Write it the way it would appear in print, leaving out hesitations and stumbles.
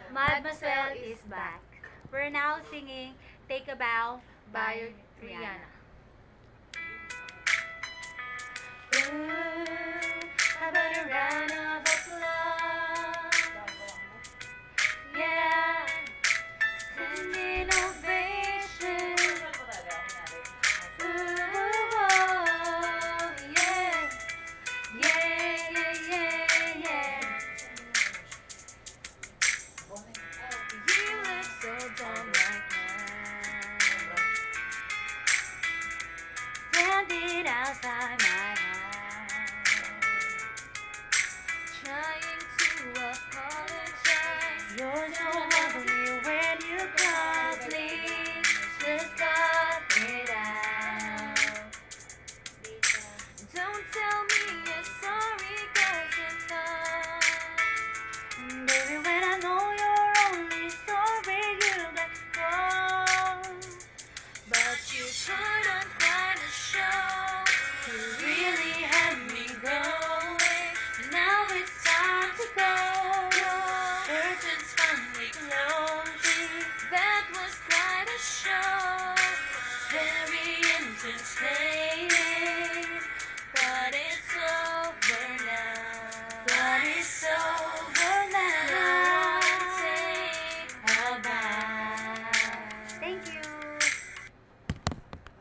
Mademoiselle is back. We're now singing Take a Bow by Rihanna. How about a round of applause? Yeah, standing ovation. Yeah, yeah, yeah, yeah. You look so dumb right now, standing outside my house, trying to apologize. You're so lovely when you call, please just cut it out. Don't tell me you're sorry, 'cause you're not. Baby, when I know you're only sorry you got caught, but you put on quite a show. You really had me going. Now it's time to go. Curtains finally closing. That was quite a show. Very intense.